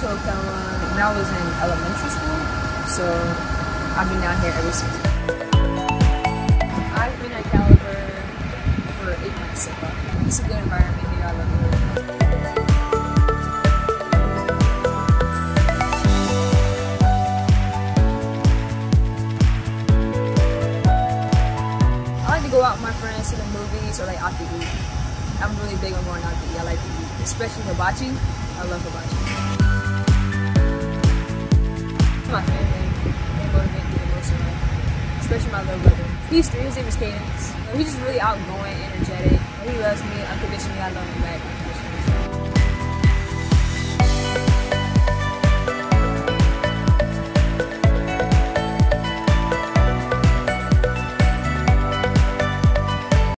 to Ocala when I was in elementary school, so I've been down here ever since. I've been at Caliber for 8 months so far. It's a good environment here, I love it. I like to go out with my friends to the movies or like out to eat. I'm really big on going out to eat. I like to eat, especially Hibatchi. I love Hibatchi. My family, they motivate me the most in life, especially my little brother. He's 3, his name is Cadence. He's just really outgoing, energetic. He loves me unconditionally, I love him back.